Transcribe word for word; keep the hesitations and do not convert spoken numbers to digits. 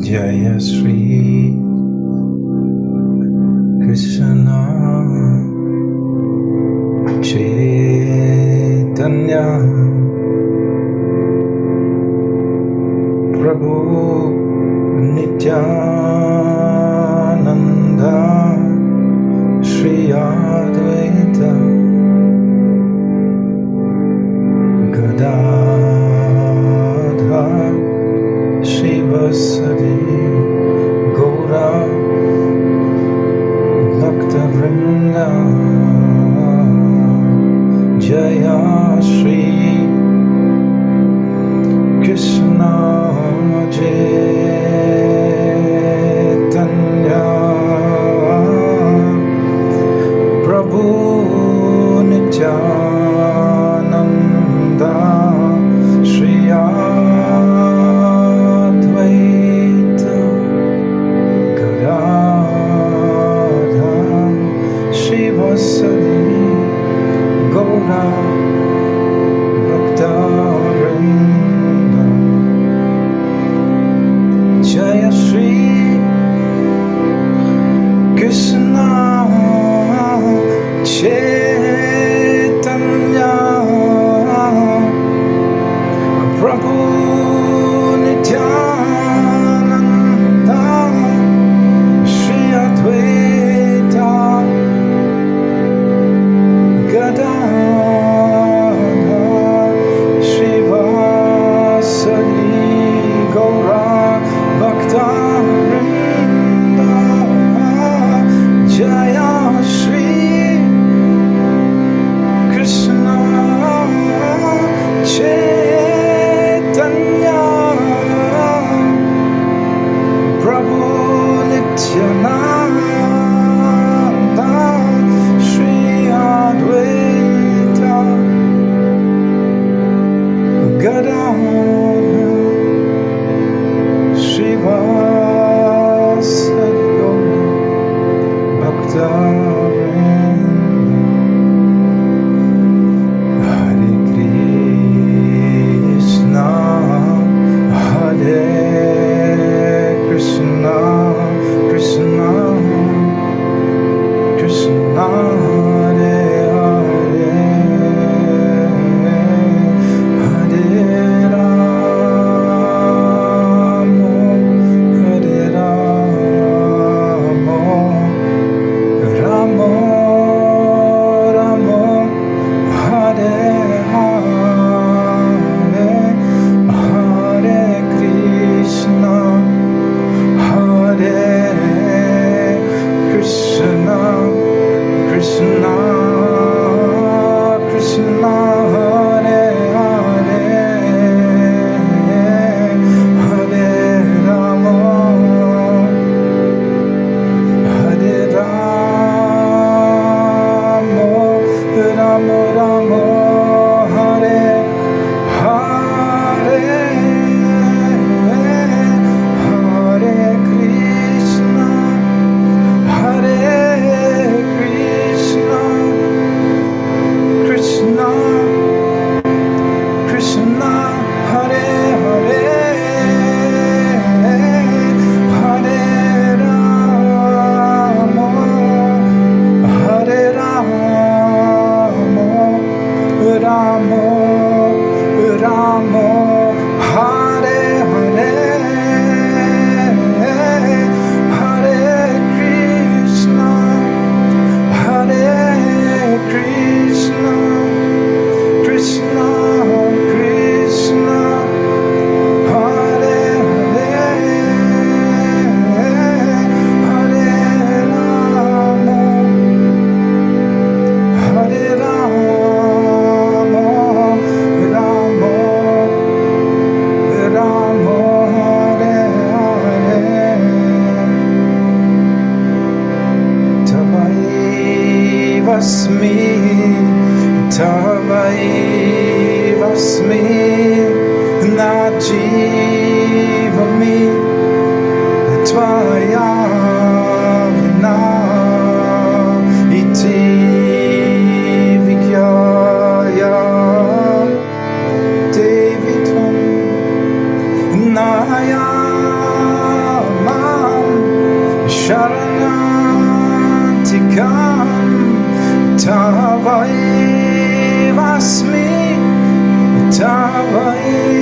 Jaya Shri Krishna Chaitanya Prabhu Nityananda Shri Advaita Gadadhar Shivasadi Gaura Bhaktavrinda Jaya Shri Krishna Chaitanya Prabhu Nityananda Shri Advaita Gadadhar Shivasadi Gaura Bhaktavrinda Jaya Shri Krishna Chaitanya Prabhu Nityananda Shri Advaita Gadadhar Shivasadi Gaura Bhaktavrinda Jaya Shri Krishna Chaitanya Prabhu Nityananda Shri Advaita Gadadhar Shivasadi Gaura Bhaktavrinda Hare Krishna Hare Krishna Krishna Krishna Hare Hare Hare Rama Hare Rama Rama Rama Hare Hare Hare Krishna Hare Krishna Krishna Krishna Hare Hare Hare Rama Hare Rama Rama Rama Hare Hare Hare Krishna Hare Krishna Vai